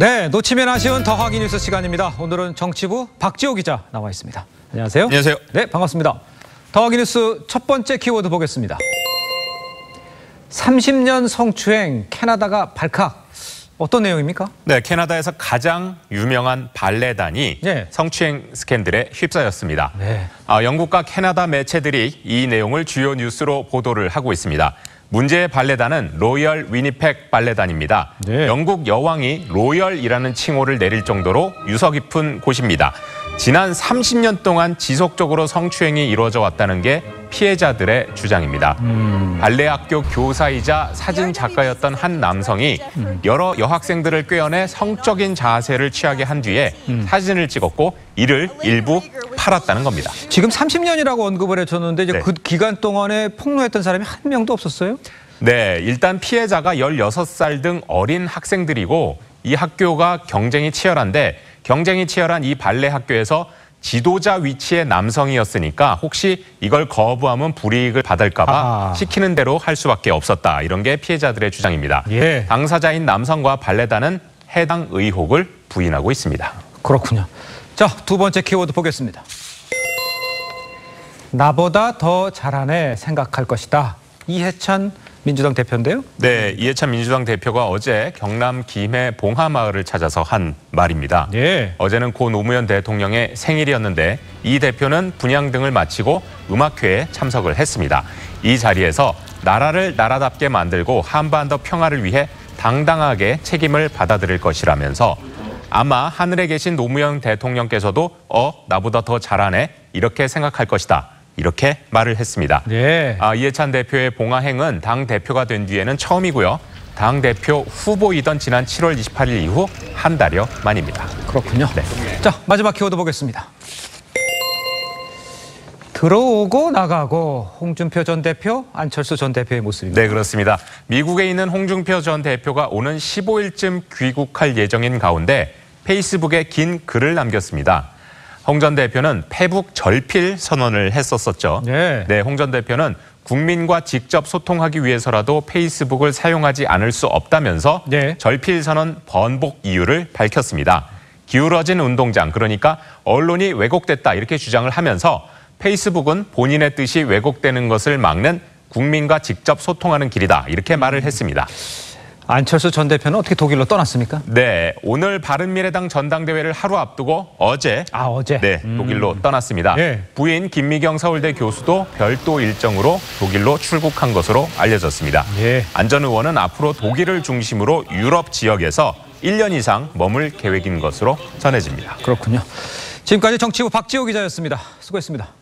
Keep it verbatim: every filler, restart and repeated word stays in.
네, 놓치면 아쉬운 더하기 뉴스 시간입니다. 오늘은 정치부 박지호 기자 나와 있습니다. 안녕하세요. 안녕하세요. 네, 반갑습니다. 더하기 뉴스 첫 번째 키워드 보겠습니다. 삼십 년 성추행 캐나다가 발칵. 어떤 내용입니까? 네, 캐나다에서 가장 유명한 발레단이 네. 성추행 스캔들에 휩싸였습니다. 네. 아, 영국과 캐나다 매체들이 이 내용을 주요 뉴스로 보도를 하고 있습니다. 문제의 발레단은 로열 위니펙 발레단입니다. 네. 영국 여왕이 로열이라는 칭호를 내릴 정도로 유서 깊은 곳입니다. 지난 삼십 년 동안 지속적으로 성추행이 이루어져 왔다는 게 피해자들의 주장입니다. 음. 발레학교 교사이자 사진 작가였던 한 남성이 음. 여러 여학생들을 꿰어내 성적인 자세를 취하게 한 뒤에 음. 사진을 찍었고 이를 일부 팔았다는 겁니다. 지금 삼십 년이라고 언급을 해줬는데 이제 네. 그 기간 동안에 폭로했던 사람이 한 명도 없었어요? 네, 일단 피해자가 열여섯 살 등 어린 학생들이고 이 학교가 경쟁이 치열한데 경쟁이 치열한 이 발레 학교에서 지도자 위치의 남성이었으니까 혹시 이걸 거부하면 불이익을 받을까 봐 아. 시키는 대로 할 수밖에 없었다. 이런 게 피해자들의 주장입니다. 예. 당사자인 남성과 발레단은 해당 의혹을 부인하고 있습니다. 그렇군요. 자, 두 번째 키워드 보겠습니다. 나보다 더 잘하네 생각할 것이다. 이해찬 민주당 대표인데요? 네, 이해찬 민주당 대표가 어제 경남 김해 봉하마을을 찾아서 한 말입니다. 예. 어제는 고 노무현 대통령의 생일이었는데 이 대표는 분향 등을 마치고 음악회에 참석을 했습니다. 이 자리에서 나라를 나라답게 만들고 한반도 평화를 위해 당당하게 책임을 받아들일 것이라면서 아마 하늘에 계신 노무현 대통령께서도 어, 나보다 더 잘하네 이렇게 생각할 것이다. 이렇게 말을 했습니다. 네. 아, 이해찬 대표의 봉화행은 당 대표가 된 뒤에는 처음이고요. 당 대표 후보이던 지난 칠월 이십팔일 이후 한 달여 만입니다. 그렇군요. 네. 자, 마지막 키워드 보겠습니다. 들어오고 나가고 홍준표 전 대표, 안철수 전 대표의 모습입니다. 네, 그렇습니다. 미국에 있는 홍준표 전 대표가 오는 십오일쯤 귀국할 예정인 가운데 페이스북에 긴 글을 남겼습니다. 홍 전 대표는 페북 절필 선언을 했었었죠. 네. 네, 홍 전 대표는 국민과 직접 소통하기 위해서라도 페이스북을 사용하지 않을 수 없다면서 네. 절필 선언 번복 이유를 밝혔습니다. 기울어진 운동장, 그러니까 언론이 왜곡됐다 이렇게 주장을 하면서 페이스북은 본인의 뜻이 왜곡되는 것을 막는 국민과 직접 소통하는 길이다 이렇게 말을 했습니다. 안철수 전 대표는 어떻게 독일로 떠났습니까? 네, 오늘 바른미래당 전당대회를 하루 앞두고 어제 아 어제 네 독일로 음. 떠났습니다. 네. 부인 김미경 서울대 교수도 별도 일정으로 독일로 출국한 것으로 알려졌습니다. 네. 안 전 의원은 앞으로 독일을 중심으로 유럽 지역에서 일 년 이상 머물 계획인 것으로 전해집니다. 그렇군요. 지금까지 정치부 박지호 기자였습니다. 수고했습니다.